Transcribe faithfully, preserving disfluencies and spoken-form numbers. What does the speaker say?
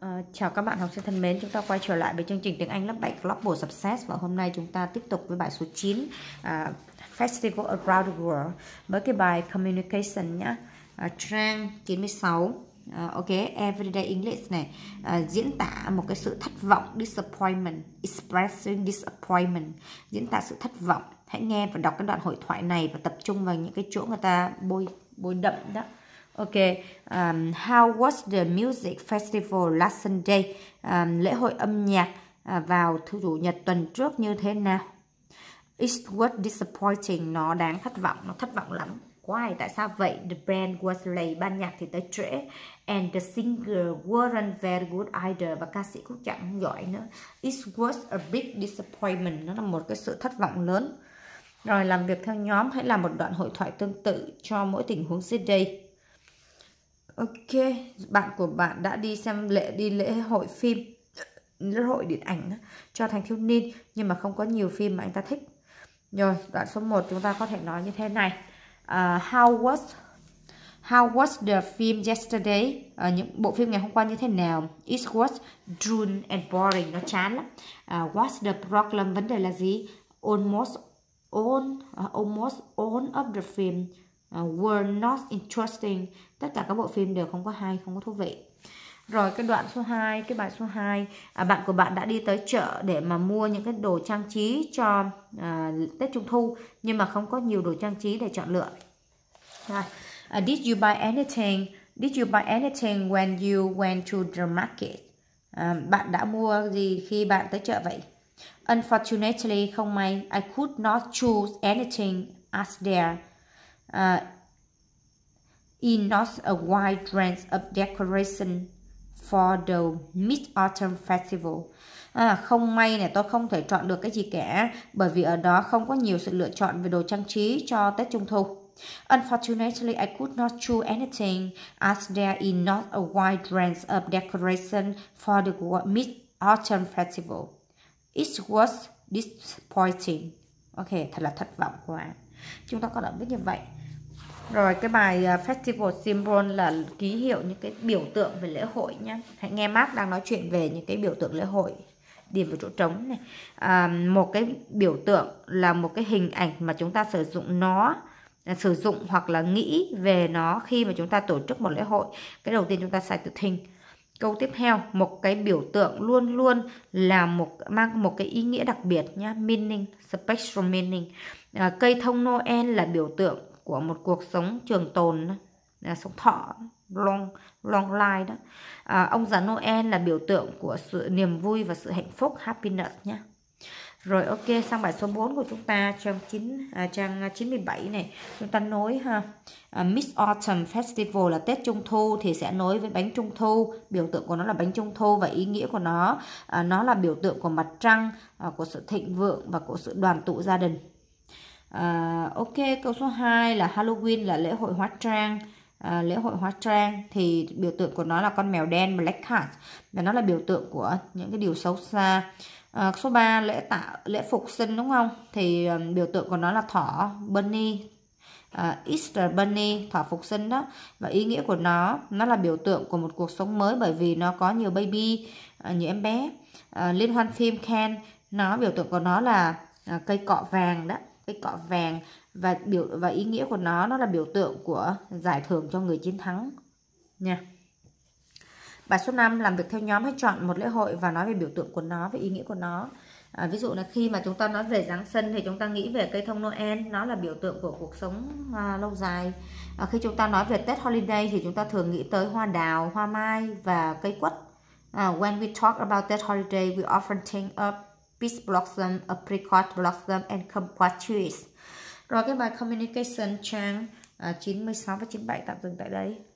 Uh, chào các bạn học sinh thân mến, chúng ta quay trở lại với chương trình tiếng Anh lớp bảy Global Success và hôm nay chúng ta tiếp tục với bài số chín, uh, Festival Around the World với cái bài Communication nhá. Uh, trang chín mươi sáu. Uh, ok, Everyday English này, uh, diễn tả một cái sự thất vọng, disappointment, expressing disappointment, diễn tả sự thất vọng. Hãy nghe và đọc cái đoạn hội thoại này và tập trung vào những cái chỗ người ta bôi bôi đậm đó. Ok, um, how was the music festival last Sunday? Um, lễ hội âm nhạc uh, vào thứ chủ nhật tuần trước như thế nào? It was disappointing, nó đáng thất vọng, nó thất vọng lắm. Why? Tại sao vậy? The band was late, ban nhạc thì tới trễ. And the singer weren't very good either, và ca sĩ cũng chẳng giỏi nữa. It was a big disappointment, nó là một cái sự thất vọng lớn. Rồi làm việc theo nhóm, hãy làm một đoạn hội thoại tương tự cho mỗi tình huống dưới đây. Ok, bạn của bạn đã đi xem lễ đi lễ hội phim, lễ hội điện ảnh đó, cho thanh thiếu niên nhưng mà không có nhiều phim mà anh ta thích. Rồi, đoạn số một chúng ta có thể nói như thế này. Uh, how was How was the film yesterday? Uh, những bộ phim ngày hôm qua như thế nào? It was dull and boring, nó chán lắm. Uh, what's the problem? Vấn đề là gì? Almost all uh, almost all of the film Uh, were not interesting. Tất cả các bộ phim đều không có hay, không có thú vị. Rồi cái đoạn số hai, cái bài số hai, à, bạn của bạn đã đi tới chợ để mà mua những cái đồ trang trí cho à, Tết Trung Thu nhưng mà không có nhiều đồ trang trí để chọn lựa. Rồi. Uh, did you buy anything? Did you buy anything when you went to the market? À, bạn đã mua gì khi bạn tới chợ vậy? Unfortunately, không may, I could not choose anything as there. Uh, in not a wide range of decoration for the Mid-Autumn Festival. À, không may này, tôi không thể chọn được cái gì cả bởi vì ở đó không có nhiều sự lựa chọn về đồ trang trí cho Tết Trung Thu. Unfortunately, I could not choose anything as there is not a wide range of decoration for the Mid-Autumn Festival. It was disappointing. Ok, thật là thất vọng quá. Chúng ta có đoạn viết như vậy. Rồi cái bài uh, Festival Symbol là ký hiệu, những cái biểu tượng về lễ hội nhé. Hãy nghe Mark đang nói chuyện về những cái biểu tượng lễ hội. Điền vào chỗ trống này. À, một cái biểu tượng là một cái hình ảnh mà chúng ta sử dụng nó, à, sử dụng hoặc là nghĩ về nó khi mà chúng ta tổ chức một lễ hội. Cái đầu tiên chúng ta sai từ think. Câu tiếp theo, một cái biểu tượng luôn luôn là một mang một cái ý nghĩa đặc biệt nhá, meaning, special meaning. À, cây thông Noel là biểu tượng của một cuộc sống trường tồn, là sống thọ, long long life đó. À, ông già Noel là biểu tượng của sự niềm vui và sự hạnh phúc, happiness nhé. Rồi ok, sang bài số bốn của chúng ta, trang chín à, trang chín mươi bảy này, chúng ta nối ha. À, Mid-Autumn Festival là Tết Trung Thu thì sẽ nối với bánh Trung Thu, biểu tượng của nó là bánh Trung Thu và ý nghĩa của nó à, nó là biểu tượng của mặt trăng, à, của sự thịnh vượng và của sự đoàn tụ gia đình. À, ok, câu số hai là Halloween là lễ hội hóa trang. À, lễ hội hóa trang thì biểu tượng của nó là con mèo đen, Black Cat, và nó là biểu tượng của những cái điều xấu xa. À, số ba lễ tạo lễ phục sinh đúng không? Thì um, biểu tượng của nó là thỏ, Bunny, à, Easter Bunny, thỏ phục sinh đó, và ý nghĩa của nó nó là biểu tượng của một cuộc sống mới bởi vì nó có nhiều baby, à, nhiều em bé. À, liên hoan phim Cannes, nó biểu tượng của nó là à, cây cọ vàng đó, cây cọ vàng, và biểu và ý nghĩa của nó nó là biểu tượng của giải thưởng cho người chiến thắng nha. Bài số năm, làm việc theo nhóm, hãy chọn một lễ hội và nói về biểu tượng của nó, về ý nghĩa của nó. À, ví dụ là khi mà chúng ta nói về Giáng sinh thì chúng ta nghĩ về cây thông Noel, nó là biểu tượng của cuộc sống à, lâu dài. À, khi chúng ta nói về Tết Holiday thì chúng ta thường nghĩ tới hoa đào, hoa mai và cây quất. À, when we talk about Tết Holiday, we often think of peach blossom, apricot blossom and kumquat trees. Rồi cái bài Communication trang à, chín mươi sáu và chín mươi bảy tạm dừng tại đây.